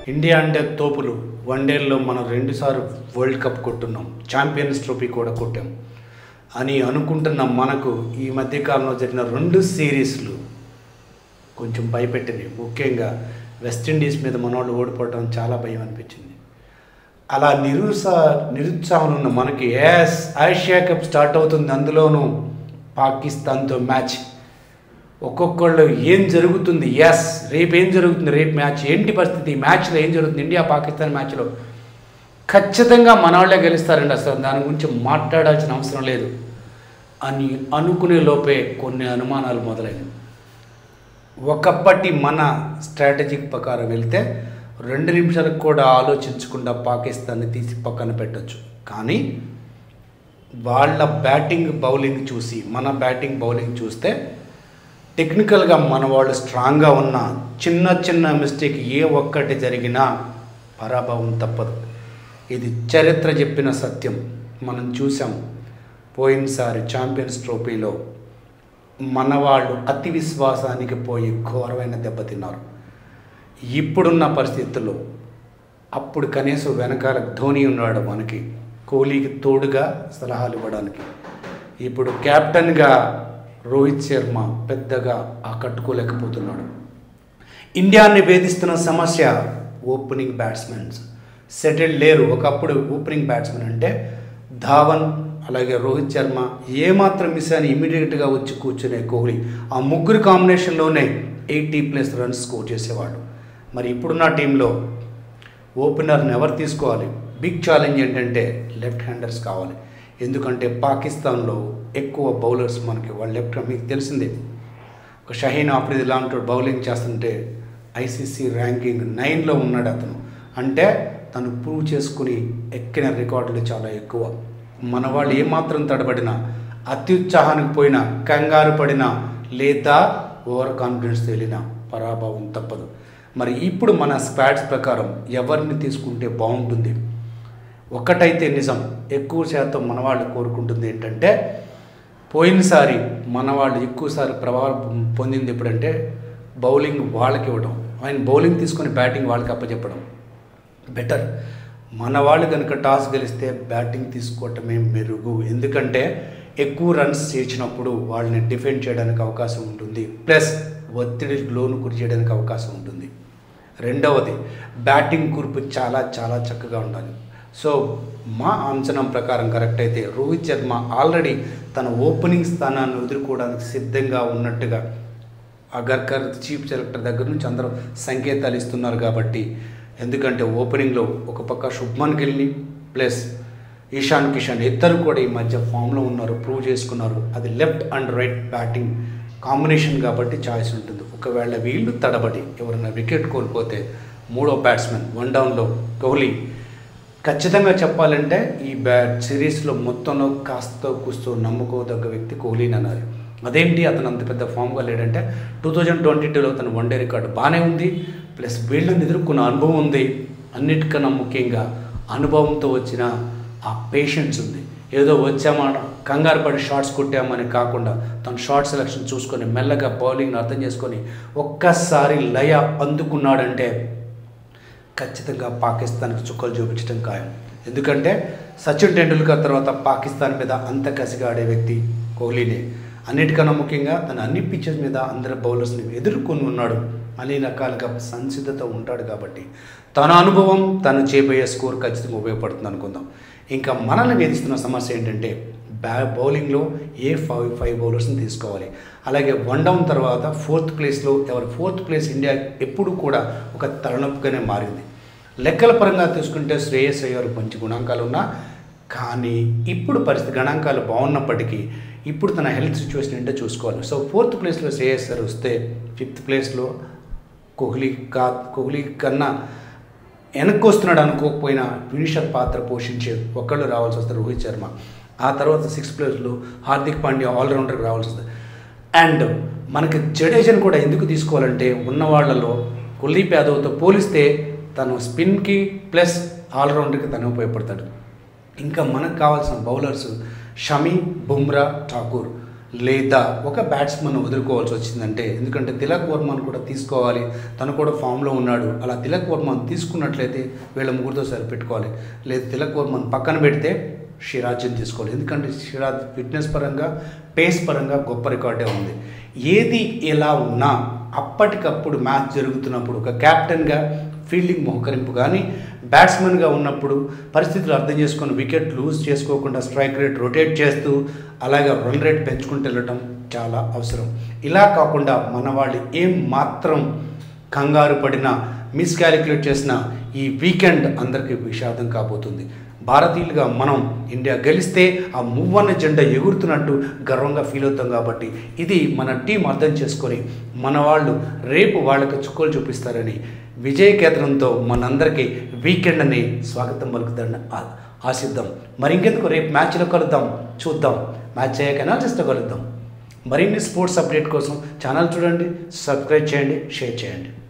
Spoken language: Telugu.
ఇండియా అంటే తోపులు. వన్డేల్లో మనం 2 సార్లు వరల్డ్ కప్ కొట్టున్నాం, ఛాంపియన్స్ ట్రోఫీ కూడా కొట్టాం అని అనుకుంటున్న మనకు ఈ మధ్యకాలంలో జరిగిన 2 సిరీస్లు కొంచెం భయపెట్టినాయి. ముఖ్యంగా వెస్టిండీస్ మీద మనోళ్ళు ఓడిపోవడం చాలా భయం అనిపించింది. అలా నిరుత్సాహంలో ఉన్న మనకి ఏషియా కప్ స్టార్ట్ అవుతుంది, అందులోనూ పాకిస్తాన్తో మ్యాచ్. ఒక్కొక్కళ్ళు ఏం జరుగుతుంది, రేపు ఏం జరుగుతుంది, రేపు మ్యాచ్ ఏంటి పరిస్థితి, మ్యాచ్లో ఏం జరుగుతుంది, ఇండియా పాకిస్తాన్ మ్యాచ్లో ఖచ్చితంగా మన వాళ్ళే గెలుస్తారండి, అసలు దాని గురించి మాట్లాడాల్సిన అవసరం లేదు అని అనుకునే లోపే కొన్ని అనుమానాలు మొదలైనవి. ఒకప్పటి మన స్ట్రాటజిక్ ప్రకారం వెళ్తే 2 నిమిషాలకు కూడా ఆలోచించకుండా పాకిస్తాన్ని తీసి పక్కన పెట్టచ్చు. కానీ వాళ్ళ బ్యాటింగ్ బౌలింగ్ చూసి మన బ్యాటింగ్ బౌలింగ్ చూస్తే టెక్నికల్గా మన వాళ్ళు స్ట్రాంగ్గా ఉన్న చిన్న మిస్టేక్ ఏ ఒక్కటి జరిగినా పరాభవం తప్పదు. ఇది చరిత్ర చెప్పిన సత్యం. మనం చూసాం పోయినసారి ఛాంపియన్స్ ట్రోఫీలో మన వాళ్ళు అతి విశ్వాసానికి పోయి ఘోరమైన దెబ్బతిన్నారు. ఇప్పుడున్న పరిస్థితుల్లో అప్పుడు కనీసం వెనకాల ధోని ఉన్నాడు, మనకి కోహ్లీకి తోడుగా సలహాలు ఇవ్వడానికి. ఇప్పుడు కెప్టెన్గా రోహిత్ శర్మ పెద్దగా ఆకట్టుకోలేకపోతున్నాడు. ఇండియాని వేధిస్తున్న సమస్య ఓపెనింగ్ బ్యాట్స్మెన్స్ సెటిల్ లేరు. ఒకప్పుడు ఓపెనింగ్ బ్యాట్స్మెన్ అంటే ధావన్, అలాగే రోహిత్ శర్మ ఏమాత్రం మిస్ అని ఇమీడియట్గా వచ్చి కూర్చునే కోహ్లీ, ఆ ముగ్గురు కాంబినేషన్లోనే 80+ రన్స్ స్కోర్ చేసేవాడు. మరి ఇప్పుడున్న టీంలో ఓపెనర్ని ఎవరు తీసుకోవాలి? బిగ్ ఛాలెంజ్ ఏంటంటే లెఫ్ట్ హ్యాండర్స్ కావాలి. ఎందుకంటే పాకిస్తాన్లో ఎక్కువ బౌలర్స్ మనకి వాళ్ళు లెఫ్ట్, మీకు తెలిసిందే. ఒక షహీన్ ఆఫ్రిది లాంటి బౌలింగ్ చేస్తుంటే ఐసీసీ ర్యాంకింగ్ 9లో ఉన్నాడు అతను. అంటే తను ప్రూవ్ చేసుకుని ఎక్కిన రికార్డులు చాలా ఎక్కువ. మన వాళ్ళు ఏమాత్రం తడబడినా, అత్యుత్సాహానికి పోయినా, కంగారు పడినా, లేదా ఓవర్ కాన్ఫిడెన్స్ తేలినా పరాభవం తప్పదు. మరి ఇప్పుడు మన స్క్వాడ్స్ ప్రకారం ఎవరిని తీసుకుంటే బాగుంటుంది? ఒకటైతే నిజం, ఎక్కువ శాతం మన వాళ్ళు కోరుకుంటుంది ఏంటంటే, పోయినసారి మన వాళ్ళు ఎక్కువసారి ప్రభావం పొందింది ఎప్పుడంటే బౌలింగ్ వాళ్ళకి ఇవ్వడం, ఆయన బౌలింగ్ తీసుకొని బ్యాటింగ్ వాళ్ళకి అప్పచెప్పడం బెటర్. మన వాళ్ళు కనుక టాస్ గెలిస్తే బ్యాటింగ్ తీసుకోవటమే మెరుగు. ఎందుకంటే ఎక్కువ రన్స్ చేసినప్పుడు వాళ్ళని డిఫెండ్ చేయడానికి అవకాశం ఉంటుంది, ప్లస్ ఒత్తిడి లోను గురి చేయడానికి అవకాశం ఉంటుంది. రెండవది, బ్యాటింగ్ కూర్పు చాలా చక్కగా ఉండాలి. సో మా అంచనా ప్రకారం కరెక్ట్ అయితే రోహిత్ శర్మ ఆల్రెడీ తన ఓపెనింగ్ స్థానాన్ని ఎదుర్కోవడానికి సిద్ధంగా ఉన్నట్టుగా అగర్కర్ చీఫ్ సెలెక్టర్ దగ్గర నుంచి అందరూ సంకేతాలు ఇస్తున్నారు. కాబట్టి ఎందుకంటే ఓపెనింగ్లో ఒక పక్క శుభ్మన్ గిల్ని ప్లస్ ఇషాన్ కిషన్ ఇద్దరు కూడా ఈ మధ్య ఫామ్లో ఉన్నారు, ప్రూవ్ చేసుకున్నారు. అది left and right batting combination కాబట్టి ఛాయిస్ ఉంటుంది. ఒకవేళ వీళ్ళు తడబడి ఎవరైనా వికెట్ కోల్పోతే మూడో బ్యాట్స్మెన్ 1 డౌన్లో కోహ్లీ. ఖచ్చితంగా చెప్పాలంటే ఈ సిరీస్లో మొత్తంలో కాస్త కూస్తూ నమ్ముకోదగ్గ వ్యక్తి కోహ్లీని అన్నారు. అదేంటి అతను అంత పెద్ద ఫామ్గా లేడంటే 2022లో తన వన్డే రికార్డు బాగానే ఉంది, ప్లస్ వీళ్ళని ఎదుర్కొన్న అనుభవం ఉంది. అన్నిటికన్నా ముఖ్యంగా అనుభవంతో వచ్చిన ఆ పేషెన్స్ ఉంది. ఏదో వచ్చామా కంగారు పడి షాట్స్ కొట్టామని కాకుండా తన షార్ట్ సెలెక్షన్ చూసుకొని మెల్లగా బౌలింగ్ని అర్థం చేసుకొని ఒక్కసారి లయ అందుకున్నాడంటే ఖచ్చితంగా పాకిస్తాన్కి చుక్కలు చూపించడం ఖాయం. ఎందుకంటే సచిన్ టెండూల్కర్ తర్వాత పాకిస్తాన్ మీద అంత కసిగా ఆడే వ్యక్తి కోహ్లీనే. అన్నిటికన్నా ముఖ్యంగా తన అన్ని పిచ్చెస్ మీద అందరి బౌలర్స్ని ఎదుర్కొని ఉన్నాడు, అన్ని రకాలుగా సంసిద్ధత ఉంటాడు. కాబట్టి తన అనుభవం తను చేయబోయే స్కోర్ ఖచ్చితంగా ఉపయోగపడుతుంది అనుకుందాం. ఇంకా మనల్ని వేధిస్తున్న సమస్య ఏంటంటే బౌలింగ్లో ఏ 5 బౌలర్స్ని తీసుకోవాలి. అలాగే 1 డౌన్ తర్వాత 4th ప్లేస్లో ఎవరు 4th ప్లేస్ ఇండియా ఎప్పుడు కూడా ఒక తలనొప్పిగానే మారింది. లెక్కల పరంగా తీసుకుంటే శ్రేయస్ అయ్యారు మంచి గుణాంకాలు ఉన్నా, కానీ ఇప్పుడు పరిస్థితి గణాంకాలు బాగున్నప్పటికీ ఇప్పుడు తన హెల్త్ సిచ్యువేషన్ ఏంటో చూసుకోవాలి. సో 4th ప్లేస్లో శ్రేయస్ అయ్యర్ వస్తే 5th ప్లేస్లో కోహ్లీ కన్నా వెనక్కి వస్తున్నాడు అనుకోకపోయినా ఫినిషర్ పాత్ర పోషించే ఒకళ్ళు రావాల్సి వస్తారు రోహిత్ శర్మ. ఆ తర్వాత 6th ప్లేస్లో హార్దిక్ పాండ్యా ఆల్రౌండర్కి రావాల్సి వస్తుంది. అండ్ మనకి జడేజాని కూడా ఎందుకు తీసుకోవాలంటే ఉన్న వాళ్ళలో కుల్దీప్ యాదవ్తో పోలిస్తే తను స్పిన్కి ప్లస్ ఆల్రౌండర్కి తను ఉపయోగపడతాడు. ఇంకా మనకు కావాల్సిన బౌలర్స్ షమి, బుమ్రా, ఠాకూర్. లేదా ఒక బ్యాట్స్మన్ వదులుకోవాల్సి వచ్చిందంటే, ఎందుకంటే తిలక్ వర్మను కూడా తీసుకోవాలి, తను కూడా ఫామ్లో ఉన్నాడు. అలా తిలక్ వర్మను తీసుకున్నట్లయితే వీళ్ళ ముగ్గురితో సరిపెట్టుకోవాలి. లేదు తిలక్ వర్మను పక్కన పెడితే సిరాజ్ని తీసుకోవాలి. ఎందుకంటే సిరాజ్ ఫిట్నెస్ పరంగా, పేస్ పరంగా గొప్ప రికార్డే ఉంది. ఏది ఎలా ఉన్నా అప్పటికప్పుడు మ్యాచ్ జరుగుతున్నప్పుడు ఒక కెప్టెన్గా ఫీల్డింగ్ మోహకరింపు కానీ, బ్యాట్స్మెన్గా ఉన్నప్పుడు పరిస్థితులు అర్థం చేసుకొని వికెట్ లూజ్ చేసుకోకుండా స్ట్రైక్ రేట్ రొటేట్ చేస్తూ అలాగే రన్ రేట్ పెంచుకుంటూ వెళ్ళటం చాలా అవసరం. ఇలా కాకుండా మన వాళ్ళు ఏం మాత్రం కంగారు పడినా, మిస్కాలిక్యులేట్ చేసిన ఈ వీకెండ్ అందరికీ విషాదం కాబోతుంది. భారతీయులుగా మనం ఇండియా గెలిస్తే ఆ మువ్వన్న జెండా ఎగురుతున్నట్టు గర్వంగా ఫీల్ అవుతాం. కాబట్టి ఇది మన టీం అర్థం చేసుకొని మన వాళ్ళు రేపు వాళ్ళకి చుక్కలు చూపిస్తారని విజయకేతనంతో మనందరికీ వీకెండ్ అని స్వాగతం పలుకుతారని ఆశిద్దాం. మరి ఇంకెందుకు రేపు మ్యాచ్లో కలుద్దాం, చూద్దాం. మ్యాచ్ అయ్యాక అనాలిసిస్తో కలుద్దాం. మరిన్ని స్పోర్ట్స్ అప్డేట్ కోసం ఛానల్ చూడండి, సబ్స్క్రైబ్ చేయండి, షేర్ చేయండి.